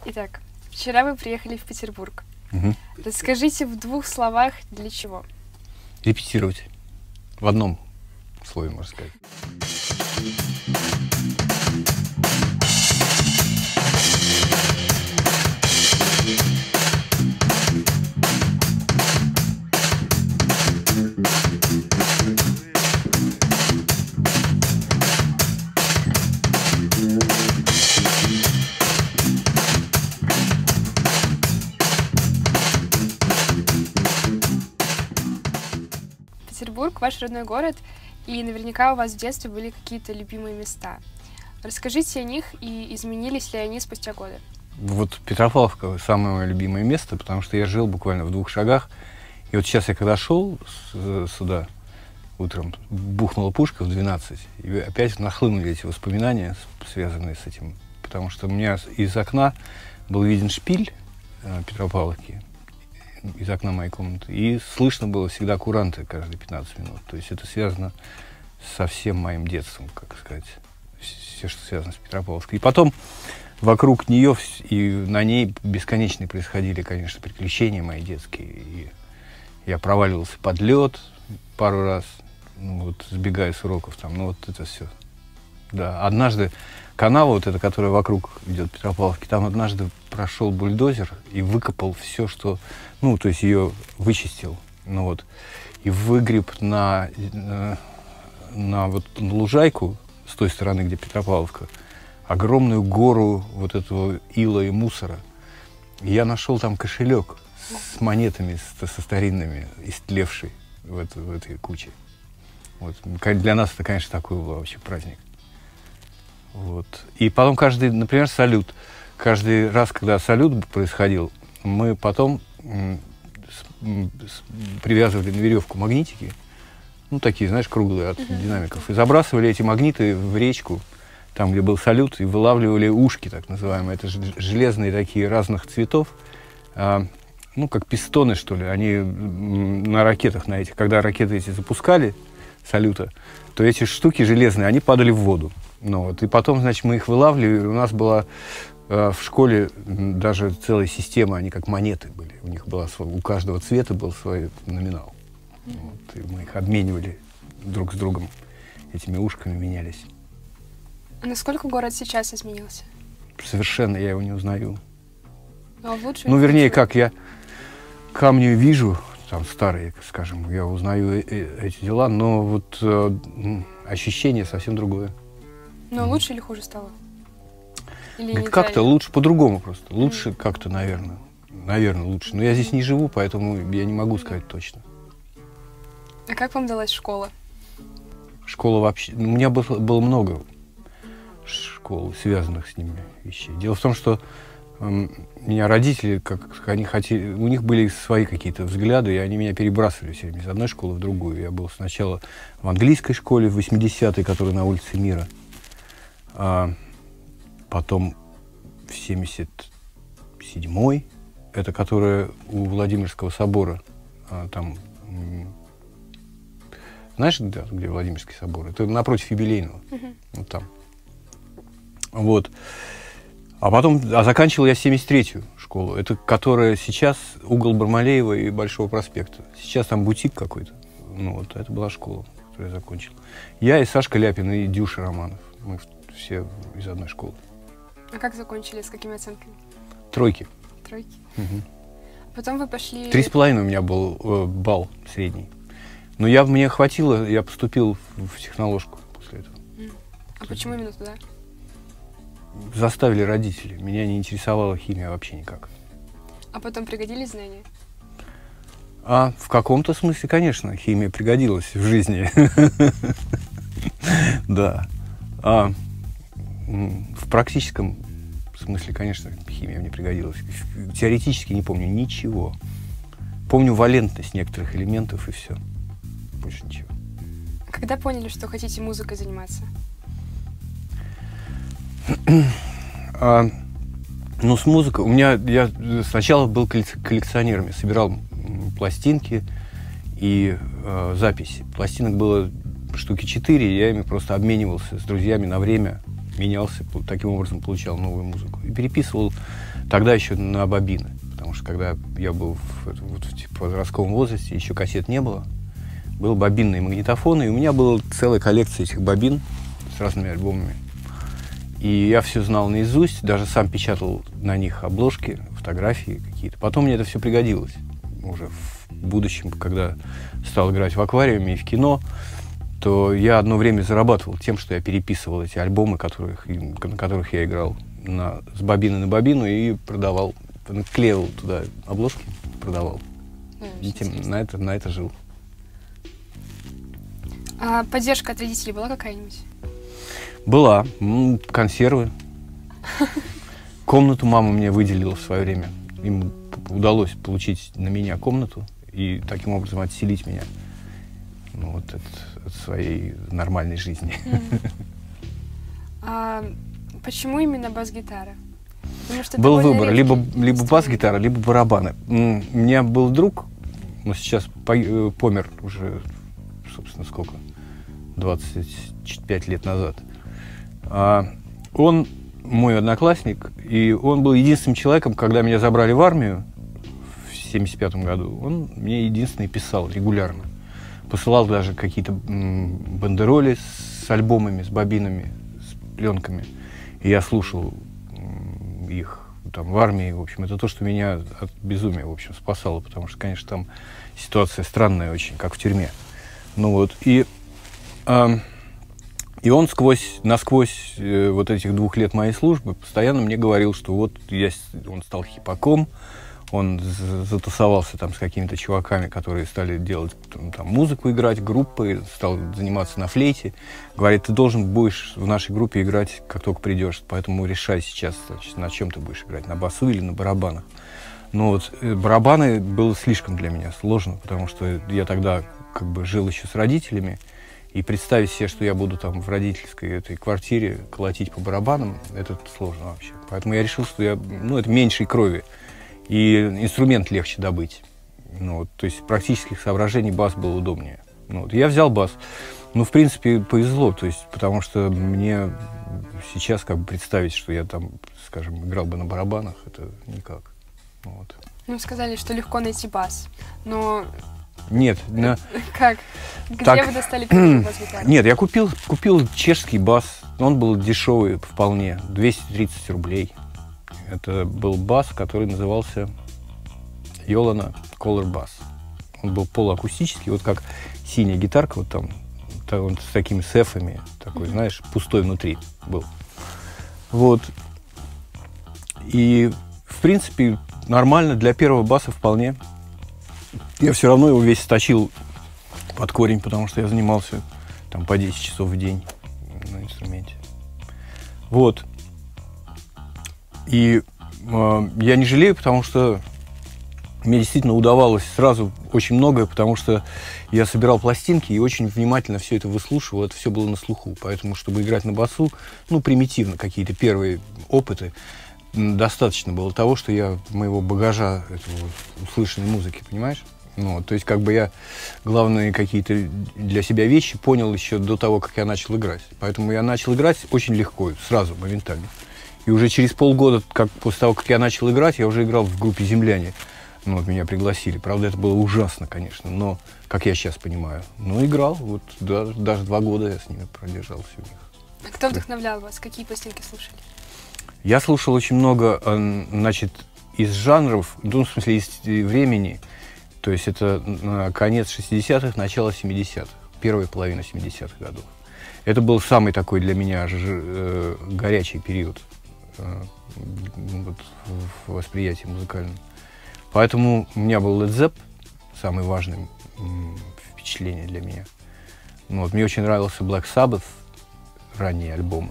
Итак, вчера вы приехали в Петербург. Угу. Расскажите в 2 словах, для чего? Репетировать. В одном слове, можно сказать. Петербург — ваш родной город, и наверняка у вас в детстве были какие-то любимые места. Расскажите о них, и изменились ли они спустя годы? Вот Петропавловка — самое мое любимое место, потому что я жил буквально в 2 шагах. И вот сейчас я когда шел сюда утром, бухнула пушка в 12, и опять нахлынули эти воспоминания, связанные с этим. Потому что у меня из окна был виден шпиль Петропавловки, из окна моей комнаты, и слышно было всегда куранты каждые 15 минут. То есть это связано со всем моим детством, как сказать, все, что связано с Петропавловской. И потом вокруг нее и на ней бесконечно происходили, конечно, приключения мои детские. И я проваливался под лед пару раз, ну, вот, сбегая с уроков там, ну вот это все. Да, однажды канава вот эта, которая вокруг идет Петропавловки, там однажды прошел бульдозер и выкопал все, что, ну, то есть ее вычистил, ну вот, и выгреб на вот лужайку с той стороны, где Петропавловка, огромную гору вот этого ила и мусора. И я нашел там кошелек с монетами, со старинными, истлевший в этой куче. Вот. Для нас это, конечно, такой был вообще праздник. Вот. И потом каждый, например, салют. Каждый раз, когда салют происходил, мы потом привязывали на веревку магнитики, ну, такие, знаешь, круглые от динамиков, и забрасывали эти магниты в речку, там, где был салют, и вылавливали ушки, так называемые. Это железные такие разных цветов, ну, как пистоны, что ли. Они на ракетах, на этих, когда ракеты эти запускали, салюта, то эти штуки железные, они падали в воду. Ну, вот. И потом, значит, мы их вылавливали. У нас была в школе даже целая система, они как монеты были. У них была у каждого цвета был свой номинал. Вот. И мы их обменивали друг с другом. Этими ушками менялись. А насколько город сейчас изменился? Совершенно я его не узнаю. А в лучшую? Ну, вернее, как я камни вижу, там старые, скажем, я узнаю эти дела, но вот ощущение совсем другое. Но лучше или хуже стало? Как-то лучше, по-другому просто. Лучше как-то, наверное. Наверное, лучше. Но я здесь не живу, поэтому я не могу сказать точно. А как вам далась школа? Школа вообще... У меня было много школ, связанных с ними вещей. Дело в том, что меня родители, как они хотели, у них были свои какие-то взгляды, и они меня перебрасывали все время из одной школы в другую. Я был сначала в английской школе в 80-й, которая на улице Мира, а потом в 77-й, это которая у Владимирского собора, там, знаешь, где Владимирский собор? Это напротив Юбилейного, вот там. Вот. А потом, заканчивал я 73-ю школу, это которая сейчас угол Бармалеева и Большого проспекта. Сейчас там бутик какой-то. Ну вот, это была школа, которую я закончил. Я и Сашка Ляпин, и Дюша Романов. Мы все из одной школы. А как закончили, с какими оценками? 3. Тройки. Угу. А потом вы пошли... 3,5 у меня был балл средний. Но мне хватило, я поступил в техноложку после этого. А почему именно туда? Заставили родители. Меня не интересовала химия вообще никак. А потом пригодились знания? А в каком-то смысле, конечно, химия пригодилась в жизни. Да. А в практическом смысле, конечно, химия мне пригодилась. Теоретически не помню ничего. Помню валентность некоторых элементов и все. Больше ничего. Когда поняли, что хотите музыкой заниматься? Ну, с музыкой. Я сначала был коллекционером. Я собирал пластинки и записи. Пластинок было штуки 4, я ими просто обменивался с друзьями на время, менялся, таким образом получал новую музыку. И переписывал Тогда еще на бобины. Потому что когда я был в подростковом возрасте, еще кассет не было. Был бобинный магнитофон, и у меня была целая коллекция этих бобин с разными альбомами. И я все знал наизусть, даже сам печатал на них обложки, фотографии какие-то. Потом мне это все пригодилось уже в будущем, когда стал играть в аквариуме и в кино, то я одно время зарабатывал тем, что я переписывал эти альбомы, на которых я играл с бобины на бобину и продавал, наклеивал туда обложки, продавал. И на это жил. А поддержка от родителей была какая-нибудь? Была. Консервы. Комнату мама мне выделила в свое время. Им удалось получить на меня комнату и таким образом отселить меня от своей нормальной жизни. А почему именно бас-гитара? Был выбор, либо бас-гитара, либо барабаны. У меня был друг, но сейчас помер уже, собственно, сколько? 25 лет назад. Он мой одноклассник, и он был единственным человеком, когда меня забрали в армию в 1975 году, он мне единственный писал регулярно. Посылал даже какие-то бандероли с альбомами, с бобинами, с пленками. И я слушал их там в армии. В общем, это то, что меня от безумия, в общем, спасало, потому что, конечно, там ситуация странная очень, как в тюрьме. Ну вот, и он насквозь вот этих 2 лет моей службы постоянно мне говорил, что вот он стал хипаком, он затусовался там с какими-то чуваками, которые стали делать там музыку, играть, группы, стал заниматься на флейте. Говорит, ты будешь в нашей группе играть, как только придешь, поэтому решай сейчас, значит, на чем ты будешь играть, на басу или на барабанах. Но вот барабаны было слишком для меня сложно, потому что я тогда как бы жил еще с родителями, и представить себе, что я буду там в родительской этой квартире колотить по барабанам, это сложно вообще. Поэтому я решил, что это меньшей крови, и инструмент легче добыть. То есть практических соображений бас был удобнее. Я взял бас. В принципе, повезло, то есть, потому что мне сейчас как бы представить, что я там, скажем, играл бы на барабанах, это никак. Сказали, что легко найти бас, но... Нет. Как? Где вы достали первую бас-гитару? Нет, я купил чешский бас. Он был дешевый вполне, 230 рублей. Это был бас, который назывался Йолана Color Bass. Он был полуакустический, вот как синяя гитарка, вот там, он с такими сефами, такой, знаешь, пустой внутри был. Вот. И, в принципе, нормально для первого баса вполне. Я все равно его весь сточил под корень, потому что я занимался там по 10 часов в день на инструменте. Вот. И я не жалею, потому что мне действительно удавалось сразу очень многое, потому что я собирал пластинки и очень внимательно все это выслушивал, это все было на слуху. Поэтому, чтобы играть на басу, примитивно какие-то первые опыты, достаточно было того, что моего багажа этого услышанной музыки, понимаешь? То есть, как бы я главные какие-то для себя вещи понял еще до того, как я начал играть. Поэтому я начал играть очень легко, сразу, моментально. И уже через полгода, после того, как я начал играть, я уже играл в группе «Земляне». Меня пригласили. Правда, это было ужасно, конечно, но, как я сейчас понимаю, играл. Даже 2 года я с ними продержался у них. А кто вдохновлял вас? Какие пластинки слушали? Я слушал очень много, из жанров, в смысле, из времени. То есть это конец 60-х, начало 70-х, первая половина 70-х годов. Это был самый такой для меня горячий период в восприятии музыкальном. Поэтому у меня был Led Zepp, самый важный впечатление для меня. Мне очень нравился Black Sabbath, ранние альбомы.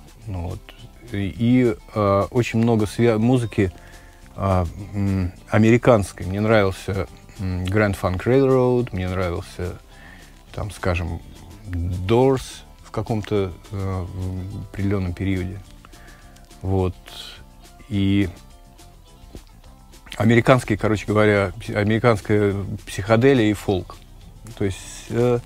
И очень много музыки американской. Мне нравился Grand Funk Railroad, мне нравился, там, скажем, Doors в каком-то определенном периоде. Вот. И американские, короче говоря, американская психоделия и фолк. То есть,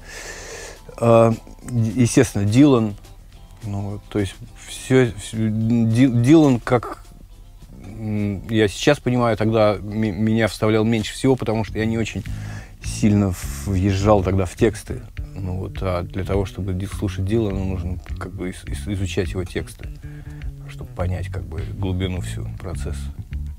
естественно, Дилан. То есть, Дилан как я сейчас понимаю, тогда меня вставлял меньше всего, потому что я не очень сильно въезжал тогда в тексты. Ну, вот, а для того, чтобы слушать Дилана, нужно как бы изучать его тексты, чтобы понять как бы глубину всю процесса.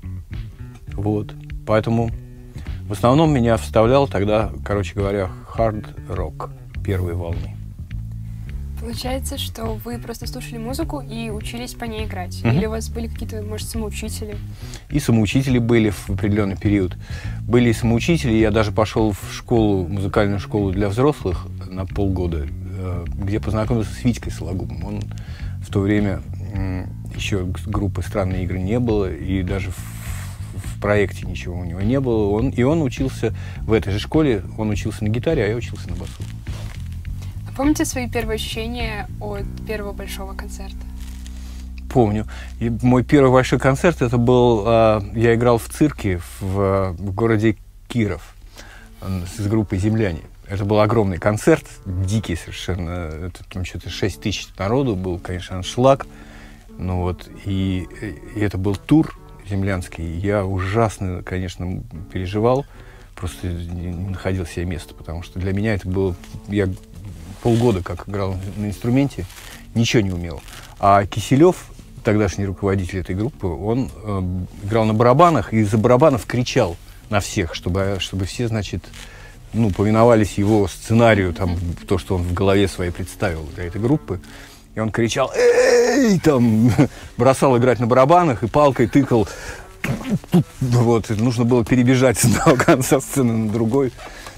Вот. Поэтому в основном меня вставлял тогда, короче говоря, хард-рок первой волны. Получается, что вы просто слушали музыку и учились по ней играть? Или у вас были какие-то, может, самоучители? И самоучители были в определенный период. Были и самоучители. Я даже пошел в школу, музыкальную школу для взрослых на полгода, где познакомился с Витькой Сологубом. Он в то время еще группы «Странные игры» не было, и даже в проекте ничего у него не было. Он учился в этой же школе, он учился на гитаре, а я учился на басу. Помните свои первые ощущения от первого большого концерта? Помню. И мой первый большой концерт, это был, я играл в цирке в городе Киров с группой «Земляне». Это был огромный концерт, дикий совершенно. Это там что-то 6 тысяч народу был, конечно, аншлаг. Ну вот, и это был тур землянский. Я ужасно, конечно, переживал, просто не находил себе места, потому что для меня это было... Я полгода как играл на инструменте, ничего не умел. А Киселев, тогдашний руководитель этой группы, он играл на барабанах и из-за барабанов кричал на всех, чтобы все, значит, ну, повиновались его сценарию, там, то, что он в голове своей представил для этой группы. И он кричал: «Эй!» Там, бросал играть на барабанах и палкой тыкал. Вот, и нужно было перебежать с одного конца сцены на другой.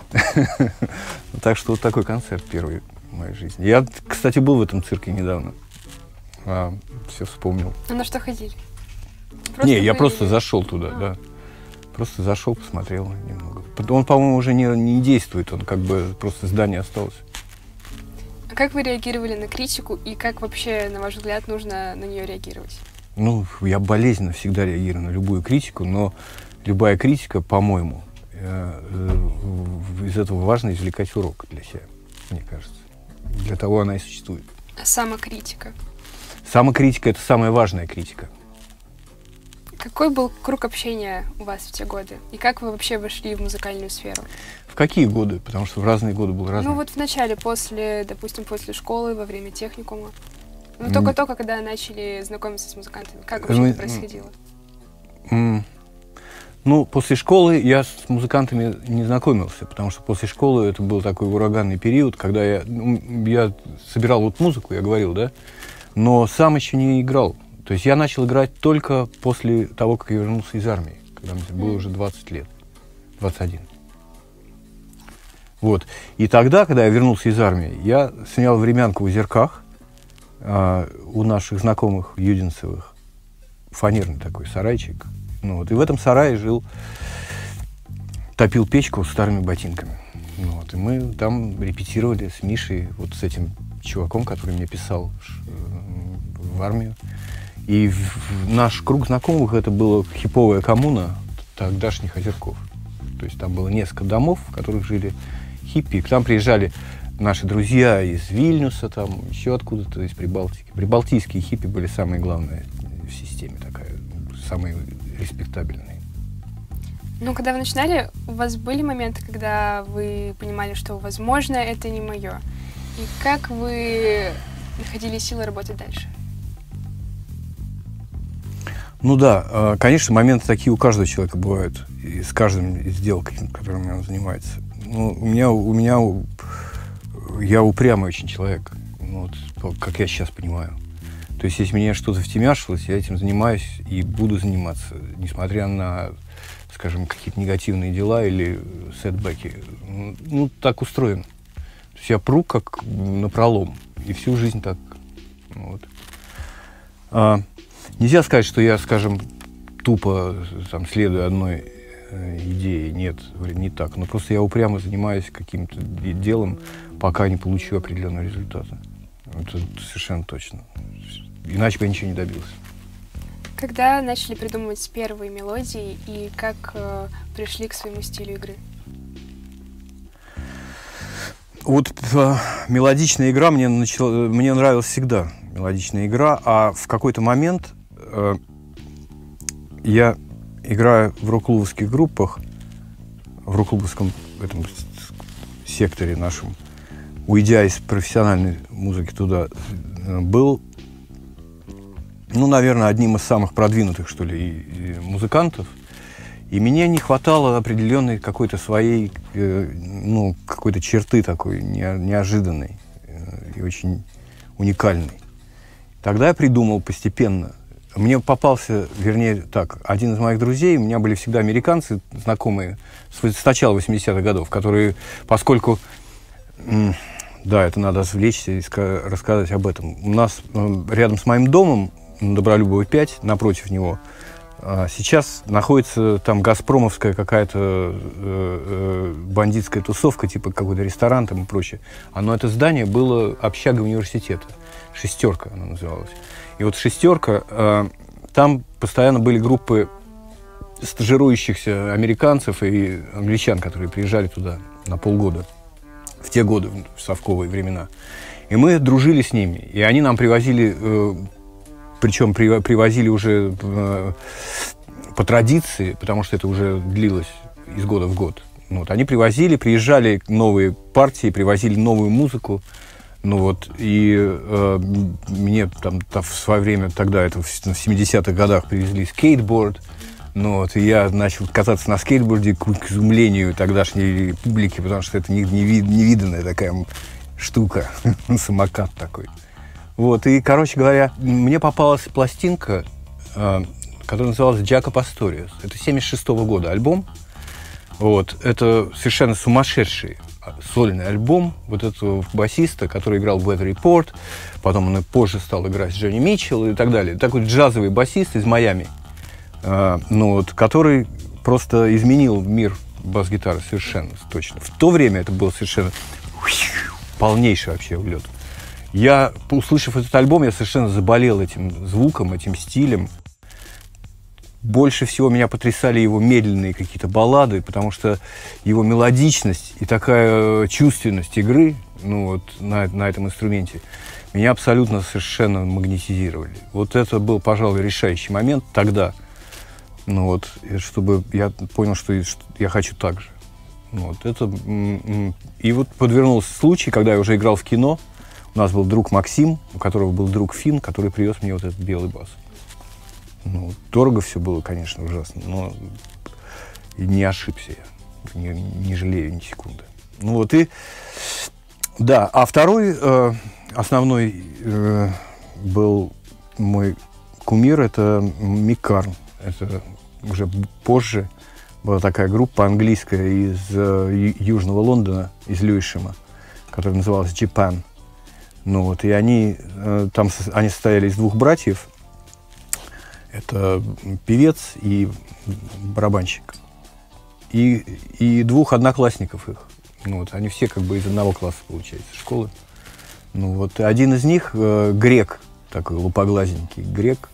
Так что вот такой концерт первый в моей жизни. Я, кстати, был в этом цирке недавно. Все вспомнил. А на что ходили? Не, я просто зашел туда, да. Просто зашел, посмотрел немного. Он, по-моему, уже не действует, он как бы просто здание осталось. А как вы реагировали на критику и как вообще, на ваш взгляд, нужно на нее реагировать? Ну, я болезненно всегда реагирую на любую критику, но любая критика, по-моему, из этого важно извлекать урок для себя, мне кажется. Для того она и существует. А самокритика? Самокритика — это самая важная критика. Какой был круг общения у вас в те годы? И как вы вообще вошли в музыкальную сферу? В какие годы? Потому что в разные годы был разный. Ну вот в начале, допустим, после школы, во время техникума. Ну только-только, когда начали знакомиться с музыкантами. Как вообще это происходило? Ну, после школы я с музыкантами не знакомился, потому что после школы это был такой ураганный период, когда я собирал вот музыку, я говорил, да, но сам еще не играл. То есть я начал играть только после того, как я вернулся из армии, когда мне было уже 20 лет, 21. Вот. И тогда, когда я вернулся из армии, я снял времянку в Озерках у наших знакомых Юдинцевых, фанерный такой сарайчик. Ну, вот. И в этом сарае жил, топил печку с старыми ботинками. Ну, вот. И мы там репетировали с Мишей, вот с этим чуваком, который мне писал в армию. И наш круг знакомых — это была хиповая коммуна тогдашних Озерков. То есть там было несколько домов, в которых жили хиппи. К нам приезжали наши друзья из Вильнюса, там еще откуда-то, из Прибалтики. Прибалтийские хиппи были самые главные в системе, такая, самые респектабельные. Ну, когда вы начинали, у вас были моменты, когда вы понимали, что, возможно, это не мое? И как вы находили силы работать дальше? Ну да, конечно, моменты такие у каждого человека бывают, и с каждым из дел, которыми он занимается. Ну, я упрямый очень человек, вот, как я сейчас понимаю. То есть, если мне что-то втемяшилось, я этим занимаюсь и буду заниматься, несмотря на, скажем, какие-то негативные дела или сетбэки. Ну, так устроен. То есть я пру как напролом, и всю жизнь так. Вот. Нельзя сказать, что я, скажем, тупо там, следую одной идее. Нет, не так. Но просто я упрямо занимаюсь каким-то делом, пока не получу определенного результата. Это совершенно точно. Иначе бы я ничего не добился. Когда начали придумывать первые мелодии и как пришли к своему стилю игры? Вот мелодичная игра мне нравилась всегда. Мелодичная игра. А в какой-то момент я играю в рок-клубовских группах, в рок-клубовском этом секторе нашем, уйдя из профессиональной музыки туда, был, ну, наверное, одним из самых продвинутых, что ли, музыкантов. И мне не хватало определенной какой-то своей, ну, какой-то черты такой неожиданной и очень уникальной. Тогда я придумал постепенно. Мне попался, вернее, так, один из моих друзей, у меня были всегда американцы, знакомые, с начала 80-х годов, которые, поскольку, да, это надо отвлечься и рассказать об этом. У нас рядом с моим домом, на Добролюбова 5, напротив него, сейчас находится там газпромовская какая-то бандитская тусовка, типа какой-то ресторан там и прочее. Но это здание было общагой университета. «Шестерка» она называлась. И вот «Шестерка», там постоянно были группы стажирующихся американцев и англичан, которые приезжали туда на полгода. В те годы, в совковые времена. И мы дружили с ними. И они нам привозили... Причем привозили уже по традиции, потому что это уже длилось из года в год. Вот, они приезжали новые партии, привозили новую музыку. Ну вот, и мне там в свое время, тогда, это в 70-х годах, привезли скейтборд. Ну вот, и я начал кататься на скейтборде к изумлению тогдашней публики, потому что это невиданная такая штука, самокат такой. Вот, и, короче говоря, мне попалась пластинка, которая называлась «Джакоб Асториас». Это 76-го года альбом. Вот, это совершенно сумасшедший сольный альбом вот этого басиста, который играл в Weather Report, потом он позже стал играть с Джонни Митчелл и так далее. Такой джазовый басист из Майами, ну, вот, который просто изменил мир бас-гитары совершенно точно. В то время это был совершенно полнейший вообще улет. Я, услышав этот альбом, я совершенно заболел этим звуком, этим стилем. Больше всего меня потрясали его медленные какие-то баллады, потому что его мелодичность и такая чувственность игры, ну, вот, на этом инструменте меня абсолютно совершенно магнетизировали. Вот это был, пожалуй, решающий момент тогда, ну, вот, чтобы я понял, что я хочу так же. Вот, это, и вот подвернулся случай, когда я уже играл в кино. У нас был друг Максим, у которого был друг Финн, который привез мне вот этот белый бас. Ну, дорого все было, конечно, ужасно, но не ошибся я, не жалею ни секунды. Ну вот и, да, а второй основной был мой кумир, это Мик Карн. Это уже позже была такая группа английская из Южного Лондона, из Льюишема, которая называлась Japan. Ну вот, и они состояли из двух братьев. Это певец и барабанщик. И двух одноклассников их. Ну вот, они все как бы из одного класса, получается, школы. Ну вот, один из них грек, такой лупоглазенький грек.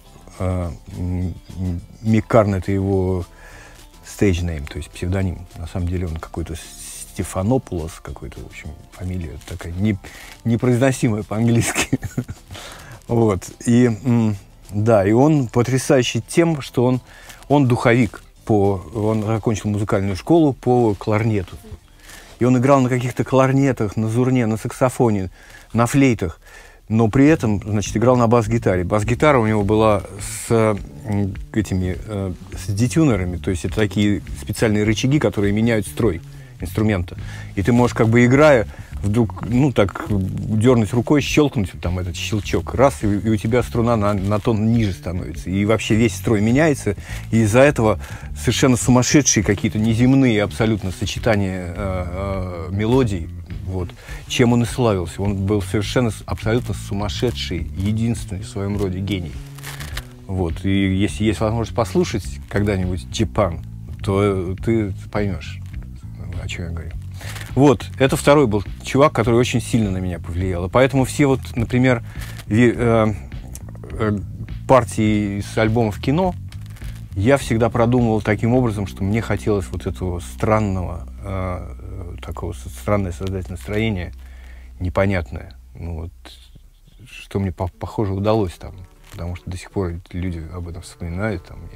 Мик Карн — это его stage name, то есть псевдоним. На самом деле он какой-то Стефанопулос, какой-то, в общем, фамилия такая непроизносимая по-английски. Вот. И, да, и он потрясающий тем, что он духовик. Он закончил музыкальную школу по кларнету. И он играл на каких-то кларнетах, на зурне, на саксофоне, на флейтах. Но при этом, значит, играл на бас-гитаре. Бас-гитара у него была с детюнерами, то есть это такие специальные рычаги, которые меняют строй инструмента. И ты можешь, как бы играя, вдруг, ну, так, дернуть рукой, щелкнуть там этот щелчок, раз, и у тебя струна на тон ниже становится. И вообще весь строй меняется. И из-за этого совершенно сумасшедшие какие-то неземные абсолютно сочетания мелодий. Вот. Чем он и славился. Он был совершенно, абсолютно сумасшедший, единственный в своем роде гений. Вот. И если есть возможность послушать когда-нибудь Japan, то ты поймешь, о чем я говорю. Вот. Это второй был чувак, который очень сильно на меня повлиял. И поэтому все вот, например, партии с альбомов кино я всегда продумывал таким образом, что мне хотелось вот этого странного, такого странное создать настроение непонятное. Ну, вот, что мне, похоже, удалось там. Потому что до сих пор люди об этом вспоминают. Там,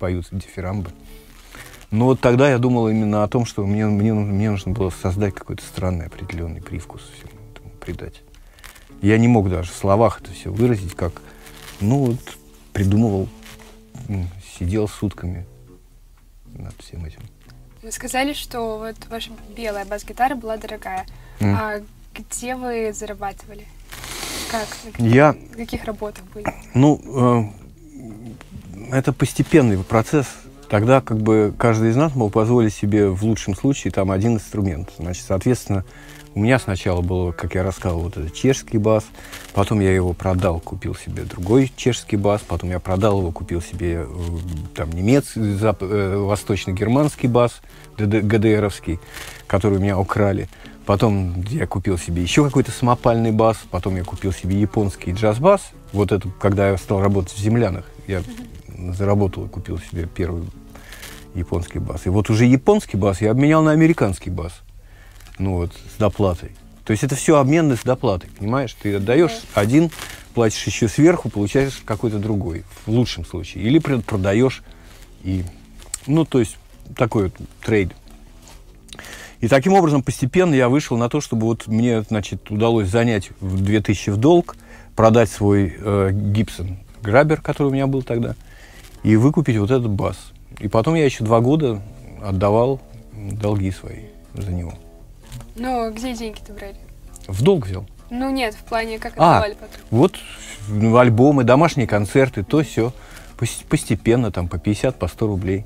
поют дифирамбы. Но вот тогда я думал именно о том, что мне нужно было создать какой-то странный определенный привкус всему этому придать. Я не мог даже в словах это все выразить, как, ну вот, придумывал, сидел сутками над всем этим. Вы сказали, что вот ваша белая бас-гитара была дорогая. А где вы зарабатывали? Как? На каких работах были? Ну, это постепенный процесс. Тогда как бы каждый из нас мог позволить себе в лучшем случае там один инструмент. Значит, соответственно, у меня сначала было, как я рассказывал, вот этот чешский бас, потом я его продал, купил себе другой чешский бас, потом я продал его, купил себе там немецкий, восточно-германский бас, ГДРовский, который у меня украли. Потом я купил себе еще какой-то самопальный бас, потом я купил себе японский джаз-бас. Вот это, когда я стал работать в «Землянах», я заработал и купил себе первый японский бас. И вот уже японский бас я обменял на американский бас. Ну вот, с доплатой. То есть это все обмены с доплатой, понимаешь? Ты отдаешь один, платишь еще сверху, получаешь какой-то другой, в лучшем случае. Или продаешь, и, ну, то есть такой вот трейд. И таким образом постепенно я вышел на то, чтобы вот мне, значит, удалось занять 2000 в долг, продать свой Gibson Grabber, который у меня был тогда, и выкупить вот этот бас. И потом я еще 2 года отдавал долги свои за него. Ну, где деньги-то брали? В долг взял. Ну нет, в плане, как отдавали потом. Вот альбомы, домашние концерты, то все. Постепенно, там, по 50, по 100 рублей.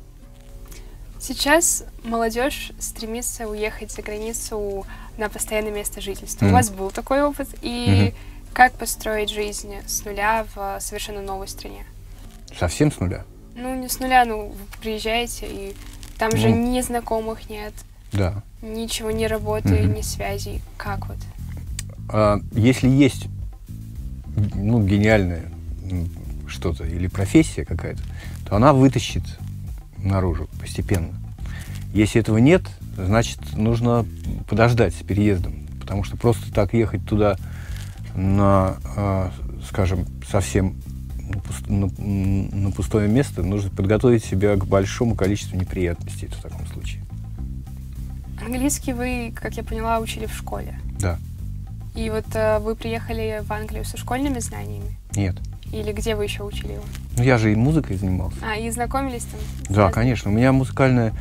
Сейчас молодежь стремится уехать за границу на постоянное место жительства. У вас был такой опыт? И как построить жизнь с нуля в совершенно новой стране? Совсем с нуля? Ну, не с нуля, ну, вы приезжаете, и там же ни знакомых нет. Да. Ничего, ни работы, ни связей. Как вот? Если есть, ну, гениальное что-то или профессия какая-то, то она вытащит наружу постепенно. Если этого нет, значит, нужно подождать с переездом. Потому что просто так ехать туда на, скажем, совсем на пустое место, нужно подготовить себя к большому количеству неприятностей в таком случае. Английский вы, как я поняла, учили в школе? Да. И вот вы приехали в Англию со школьными знаниями? Нет. Или где вы еще учили его? Ну, я же и музыкой занимался. И знакомились там? Да, конечно. У меня музыкальное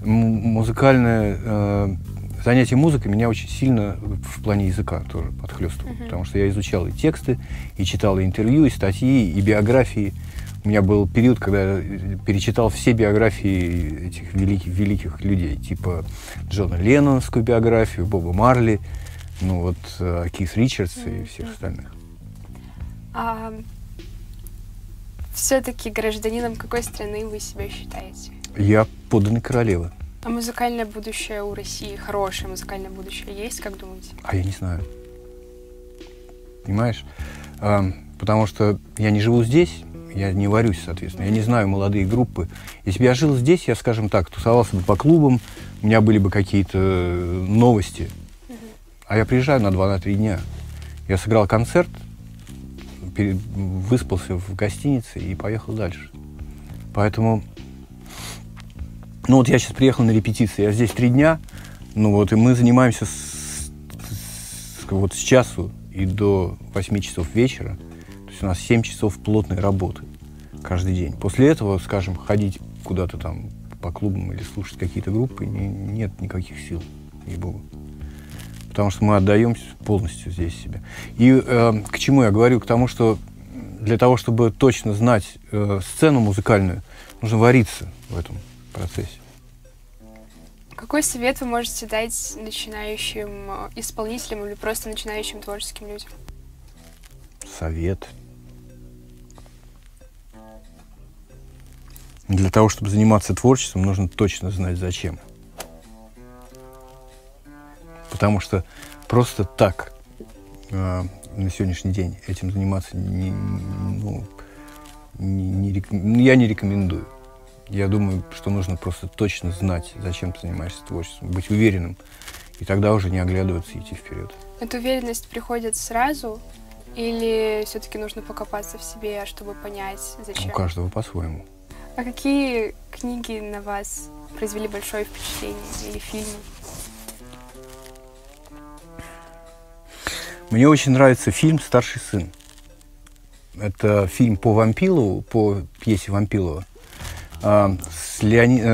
занятие музыкой меня очень сильно в плане языка тоже подхлёстывало. Потому что я изучал и тексты, и читал и интервью, и статьи, и биографии. У меня был период, когда я перечитал все биографии этих великих людей, типа Джона Ленноновскую биографию, Боба Марли, ну вот Кит Ричардс и всех остальных. Все-таки гражданином какой страны вы себя считаете? Я подданный королевы. А музыкальное будущее у России, хорошее музыкальное будущее есть, как думаете? А я не знаю. Понимаешь? Потому что я не живу здесь, я не варюсь, соответственно. Я не знаю молодые группы. Если бы я жил здесь, я, скажем так, тусовался бы по клубам, у меня были бы какие-то новости. А я приезжаю на 2-3 дня. Я сыграл концерт, выспался в гостинице и поехал дальше. Поэтому, ну вот я сейчас приехал на репетиции, я здесь 3 дня, ну вот, и мы занимаемся вот с часу и до 8 часов вечера. То есть у нас 7 часов плотной работы каждый день. После этого, скажем, ходить куда-то там по клубам или слушать какие-то группы нет никаких сил, ей-богу. Потому что мы отдаем полностью здесь себя. И к чему я говорю? К тому, что для того, чтобы точно знать сцену музыкальную, нужно вариться в этом процессе. Какой совет вы можете дать начинающим исполнителям или просто начинающим творческим людям? Совет. Для того, чтобы заниматься творчеством, нужно точно знать, зачем. Потому что просто так на сегодняшний день этим заниматься я не рекомендую. Я думаю, что нужно просто точно знать, зачем ты занимаешься творчеством, быть уверенным, и тогда уже не оглядываться и идти вперед. Эта уверенность приходит сразу, или все-таки нужно покопаться в себе, чтобы понять, зачем? У каждого по-своему. А какие книги на вас произвели большое впечатление или фильмы? Мне очень нравится фильм «Старший сын». Это фильм по Вампилову, по пьесе Вампилова, с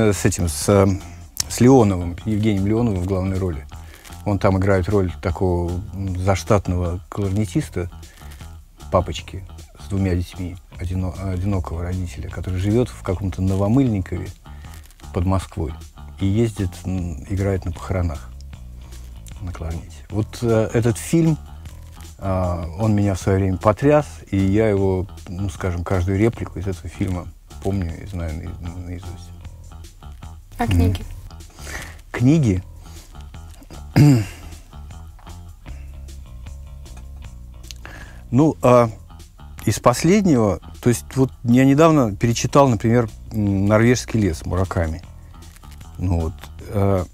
Леоновым, Евгением Леоновым в главной роли. Он там играет роль такого заштатного кларнетиста, папочки с 2 детьми, одинокого родителя, который живет в каком-то Новомыльникове под Москвой и ездит, играет на похоронах на кларнете. Вот этот фильм, он меня в свое время потряс, и я его, ну, скажем, каждую реплику из этого фильма помню и знаю наизусть. А книги? Книги? Ну, из последнего, то есть вот я недавно перечитал, например, «Норвежский лес» Мураками. Ну вот.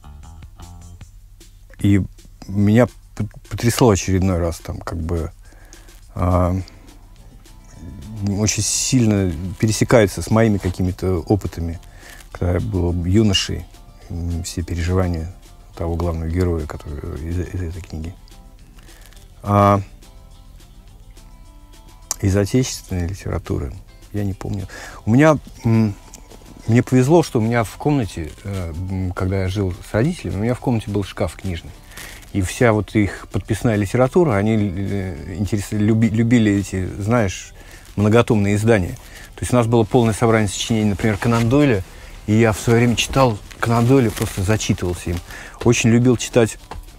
И меня потрясло очередной раз там, как бы очень сильно пересекается с моими какими-то опытами, когда я был юношей, все переживания того главного героя, который из этой книги. Из отечественной литературы я не помню. Мне повезло, что у меня в комнате, когда я жил с родителями, у меня в комнате был шкаф книжный. И вся вот их подписная литература, они любили эти, знаешь, многотомные издания. То есть у нас было полное собрание сочинений, например, Конан Дойля, и я в свое время читал Конан Дойля, просто зачитывался им. Очень любил читать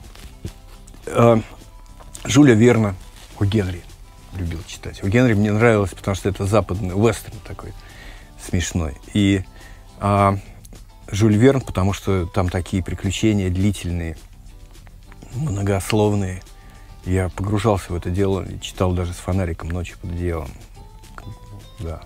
Жюля Верна, О Генри. Любил читать. О Генри мне нравилось, потому что это западный вестерн такой смешной. И Жюль Верн, потому что там такие приключения длительные, многословные. Я погружался в это дело и читал даже с фонариком ночью под одеялом. Да.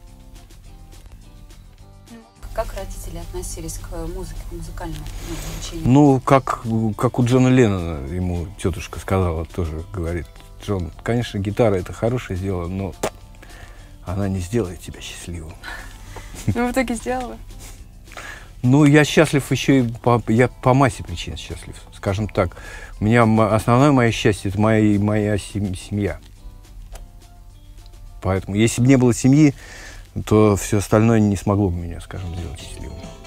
Как родители относились к музыке, к музыкальному звучанию? Ну, как у Джона Леннона, ему тетушка сказала, тоже говорит: Джон, конечно, гитара — это хорошее дело, но она не сделает тебя счастливым. Ну, в итоге сделала? Ну, я счастлив еще и я по массе причин счастлив, скажем так. У меня основное мое счастье — это моя семья. Поэтому, если бы не было семьи, то все остальное не смогло бы меня, скажем, сделать счастливым.